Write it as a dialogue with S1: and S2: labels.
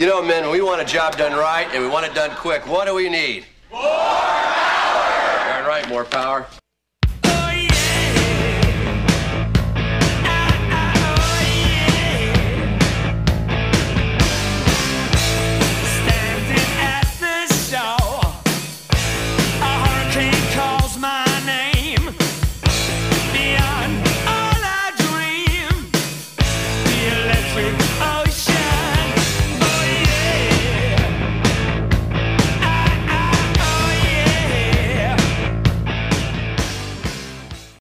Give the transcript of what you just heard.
S1: You know, men, when we want a job done right and we want it done quick, what do we need?
S2: More power!
S1: Darn right, more power.